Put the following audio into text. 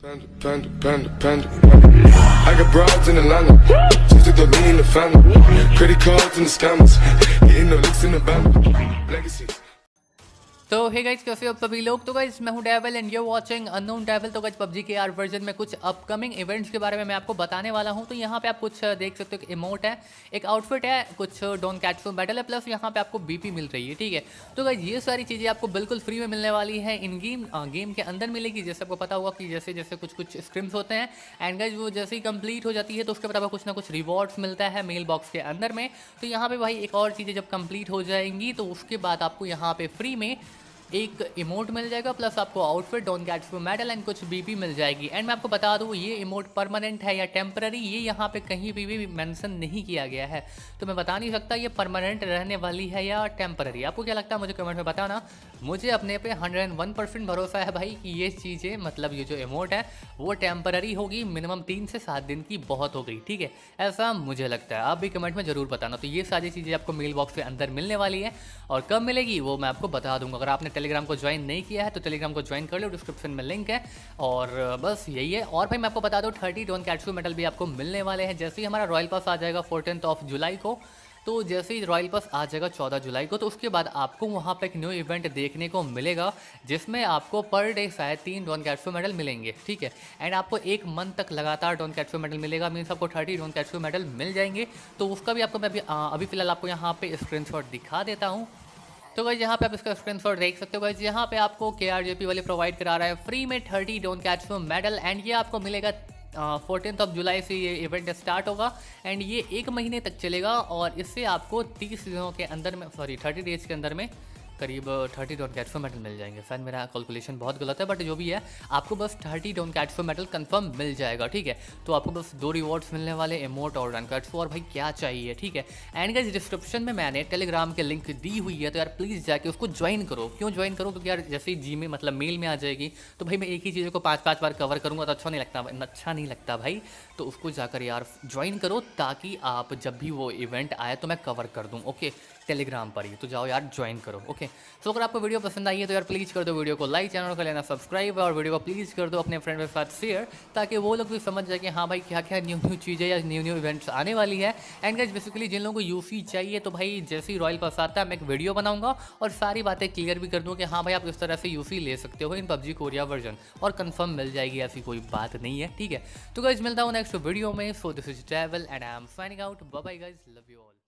I got broads in Atlanta, just to lean in the family. Credit cards and the scammers, hitting the licks in the band. Legacies. तो hey guys, कैसे हो आप सभी लोग। तो guys मैं हूं devil and you watching unknown devil. तो गाइस पबजी के आर वर्जन में कुछ अपकमिंग इवेंट्स के बारे में मैं आपको बताने वाला हूं। तो यहां पे आप कुछ देख सकते हो, एक इमोट है, एक आउटफिट है, कुछ डोंट कैच फॉर बैटल है, प्लस यहां पे आपको बीपी मिल रही है। ठीक है, तो गाइस ये सारी चीज़ें आपको बिल्कुल फ्री में मिलने वाली है। इन गेम के अंदर मिलेगी। जैसे आपको पता होगा कि जैसे जैसे कुछ स्क्रिम्स होते हैं एंड गाइस वो जैसे ही कंप्लीट हो जाती है तो उसके बाद आपको कुछ ना कुछ रिवॉर्ड्स मिलता है मेल बॉक्स के अंदर में। तो यहाँ पे भाई एक और चीज़ें जब कंप्लीट हो जाएंगी तो उसके बाद आपको यहाँ पे फ्री में एक इमोट मिल जाएगा, प्लस आपको outfit, Donkatsu for medal and कुछ बीपी मिल जाएगी। एंड मैं आपको बता दूँ ये इमोट परमानेंट है या टेम्पररी, ये यहाँ पे कहीं भी मेंशन नहीं किया गया है। तो मैं बता नहीं सकता ये परमानेंट रहने वाली है या टेम्पररी। आपको क्या लगता है मुझे कमेंट में बताना। मुझे अपने पे 101% भरोसा है भाई कि ये चीज़ें, मतलब ये जो इमोट है वो टेम्पररी होगी, मिनिमम 3 से 7 दिन की बहुत हो गई। ठीक है, ऐसा मुझे लगता है। आप भी कमेंट में ज़रूर बताना। तो ये सारी चीज़ें आपको मेल बॉक्स के अंदर मिलने वाली है और कब मिलेगी वो मैं आपको बता दूंगा। अगर आपने टेलीग्राम को ज्वाइन नहीं किया है तो टेलीग्राम को ज्वाइन कर लो, डिस्क्रिप्शन में लिंक है। और बस यही है। और भाई मैं आपको बता दूं 30 डोंट कैट फॉर मेडल भी आपको मिलने वाले हैं। जैसे ही हमारा रॉयल पास आ जाएगा 14 जुलाई को, तो जैसे ही रॉयल पास आ जाएगा 14 जुलाई को, तो उसके बाद आपको वहाँ पे एक न्यू इवेंट देखने को मिलेगा जिसमें आपको पर डे शायद 3 डोंट कैट फॉर मेडल मिलेंगे। ठीक है, एंड आपको 1 मंथ तक लगातार डोंट कैट फॉर मेडल मिलेगा। मीन्स आपको 30 डोंट कैट फॉर मेडल मिल जाएंगे। तो उसका भी आपको मैं अभी फिलहाल आपको यहाँ पे स्क्रीनशॉट दिखा देता हूँ। तो गाइस यहाँ पे आप इसका स्क्रीनशॉट देख सकते हो। गाइस यहाँ पे आपको KRJP वाले प्रोवाइड करा रहा है फ्री में 30 Donkatsu for medal and ये आपको मिलेगा 14 जुलाई से ये इवेंट स्टार्ट होगा एंड ये 1 महीने तक चलेगा। और इससे आपको 30 दिनों के अंदर में, 30 डेज़ के अंदर में करीब 30 डोंट कैट फॉर मेडल मिल जाएंगे। शायद मेरा कैलकुलेशन बहुत गलत है, बट जो भी है आपको बस 30 Donkatsu for medal confirm मिल जाएगा। ठीक है, तो आपको बस 2 रिवॉर्ड्स मिलने वाले, इमोट और डोंट कैट फॉर। भाई क्या चाहिए। ठीक है, एंड गाइस डिस्क्रिप्शन में मैंने टेलीग्राम के लिंक दी हुई है, तो यार प्लीज़ जाके उसको ज्वाइन करो। क्यों ज्वाइन करो? क्योंकि यार जैसे ही जी में मतलब मेल में आ जाएगी तो भाई मैं एक ही चीज़ को 5-5 बार कवर करूँगा तो अच्छा नहीं लगता भाई। तो उसको जाकर यार ज्वाइन करो ताकि आप जब भी वो इवेंट आए तो मैं कवर कर दूँ। ओके, टेलीग्राम पर ही तो जाओ यार ज्वाइन करो। ओके, तो अगर आपको वीडियो पसंद आई है तो यार प्लीज़ कर दो वीडियो को लाइक, चैनल को लेना सब्सक्राइब और वीडियो को प्लीज़ कर दो अपने फ्रेंड के साथ शेयर, ताकि वो लोग भी समझ जाए कि हाँ भाई क्या क्या न्यू चीज़ें या न्यू इवेंट्स आने वाली है। एंड गाइस बेसिकली जिन लोगों को यूसी चाहिए तो भाई जैसे ही रॉयल पास आता है मैं एक वीडियो बनाऊंगा और सारी बातें क्लियर भी कर दूँ कि हाँ भाई आप इस तरह से यूसी ले सकते हो इन पबजी कोरिया वर्जन, और कंफर्म मिल जाएगी, ऐसी कोई बात नहीं है। ठीक है, तो गाइस मिलता हूँ नेक्स्ट वीडियो में। So this is travel and I am signing out. Bye bye guys, love you all.